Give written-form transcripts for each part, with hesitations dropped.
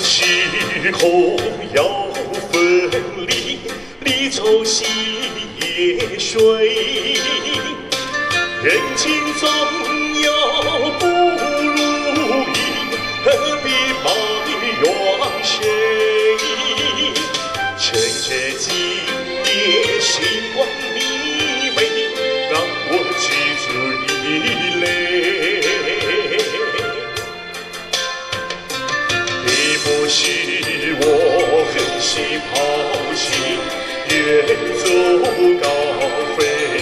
时候要分离，离愁系夜水。人情总有不如意，何必埋怨谁？趁着今夜星光明媚，让我几次一泪。并不是我狠心抛弃，远走高飞。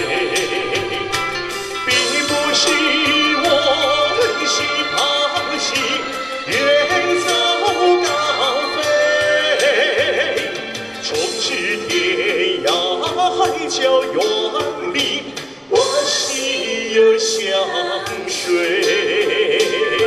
并不是我狠心抛弃，远走高飞。从此天涯海角远离，我心有相随。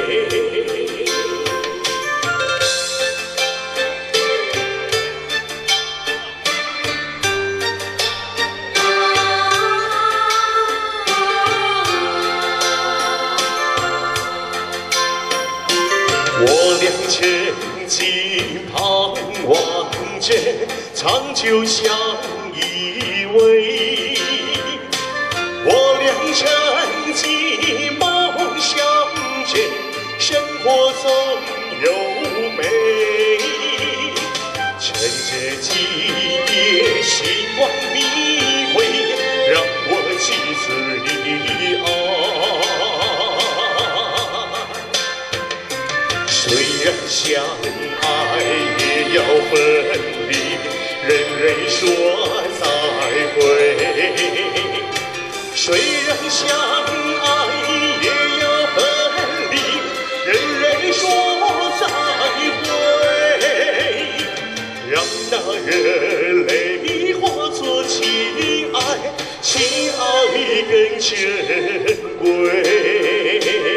我俩曾经盼望着长久相依偎，我俩曾经梦想着生活总有美。趁着今夜星光明媚，让我几次离爱。虽然相爱也要分离，人人说再会。虽然相爱也要分离，人人说再会。让那热泪化作情爱，情爱更珍贵。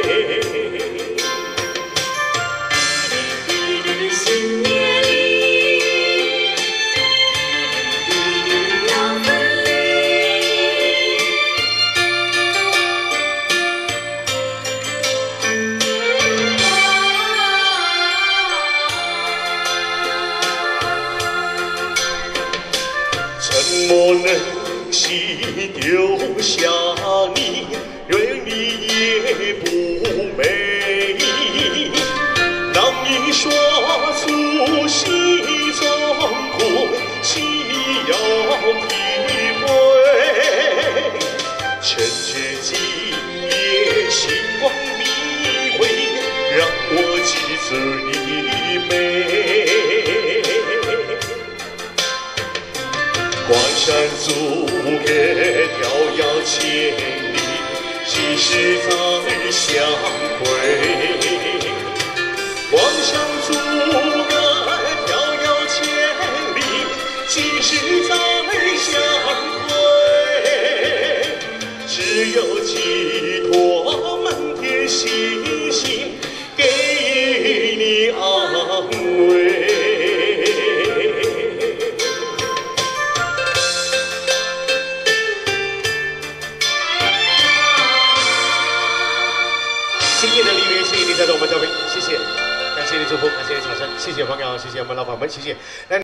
怎么能惜丢下你，愿你也不美。让你说出心中苦，心要体会。趁着今夜星光明媚，让我几次一美。关山阻隔迢遥千里，几时再相会？关山阻隔迢遥千里，几时再相会？只有寄托满天星星，给你安慰。今夜的黎明，谢谢你带着我们交配，谢谢，感谢你祝福，感谢你掌声，谢谢朋友，谢谢我们老板们，谢谢。